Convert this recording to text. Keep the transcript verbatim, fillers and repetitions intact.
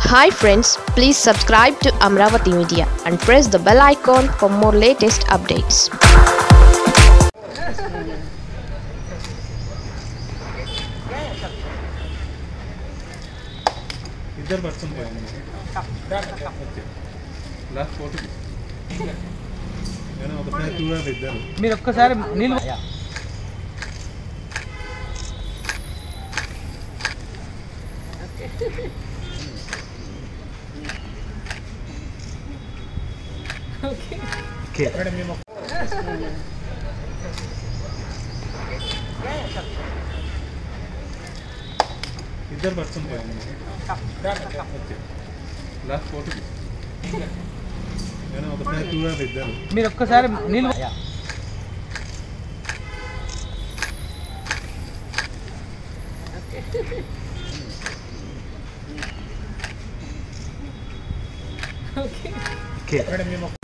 Hi friends, please subscribe to Amaravathi Media and press the bell icon for more latest updates. इधर person last photo నేను ఒకసారి చూడాలి ఇద్దరు మీరు ఒక్కసారి నీళ్ళు ఓకే ఓకే మేడం మేము ఇద్దరు పర్సన్ లాస్ట్ ఫోటో నేను ఒకసారి చూడాలి ఇద్దరు మీరు ఒక్కసారి నీళ్ళు ఓకే ఓకే మేడం మేము